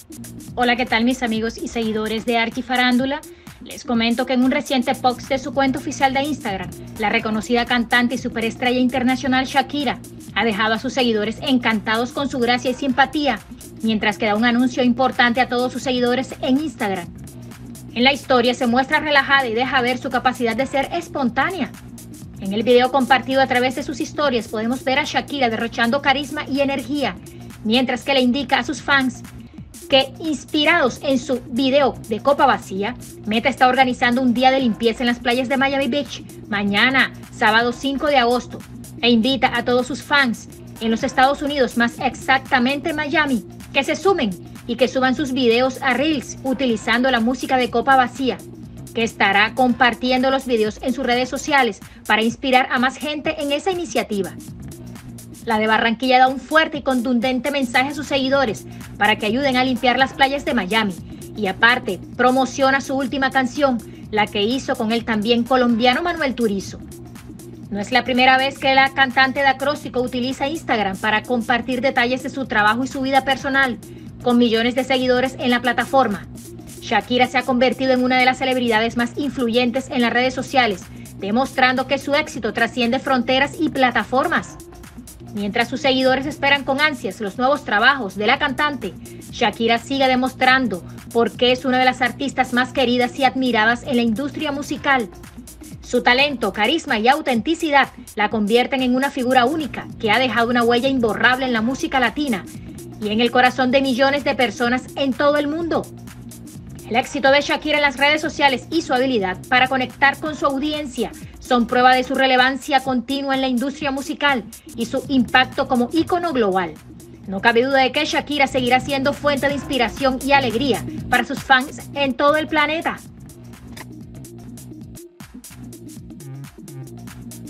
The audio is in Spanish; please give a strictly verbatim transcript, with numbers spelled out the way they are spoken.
Hola, ¿qué tal mis amigos y seguidores de Arquifarándula? Les comento que en un reciente post de su cuenta oficial de Instagram, la reconocida cantante y superestrella internacional Shakira ha dejado a sus seguidores encantados con su gracia y simpatía, mientras que da un anuncio importante a todos sus seguidores en Instagram. En la historia se muestra relajada y deja ver su capacidad de ser espontánea. En el video compartido a través de sus historias podemos ver a Shakira derrochando carisma y energía, mientras que le indica a sus fans que, inspirados en su video de Copa Vacía, Meta está organizando un día de limpieza en las playas de Miami Beach mañana, sábado cinco de agosto, e invita a todos sus fans en los Estados Unidos, más exactamente Miami, que se sumen y que suban sus videos a Reels utilizando la música de Copa Vacía, que estará compartiendo los videos en sus redes sociales para inspirar a más gente en esa iniciativa. La de Barranquilla da un fuerte y contundente mensaje a sus seguidores para que ayuden a limpiar las playas de Miami y aparte promociona su última canción, la que hizo con el también colombiano Manuel Turizo. No es la primera vez que la cantante de acróstico utiliza Instagram para compartir detalles de su trabajo y su vida personal, con millones de seguidores en la plataforma. Shakira se ha convertido en una de las celebridades más influyentes en las redes sociales, demostrando que su éxito trasciende fronteras y plataformas. Mientras sus seguidores esperan con ansias los nuevos trabajos de la cantante, Shakira sigue demostrando por qué es una de las artistas más queridas y admiradas en la industria musical. Su talento, carisma y autenticidad la convierten en una figura única que ha dejado una huella imborrable en la música latina y en el corazón de millones de personas en todo el mundo. El éxito de Shakira en las redes sociales y su habilidad para conectar con su audiencia son prueba de su relevancia continua en la industria musical y su impacto como ícono global. No cabe duda de que Shakira seguirá siendo fuente de inspiración y alegría para sus fans en todo el planeta.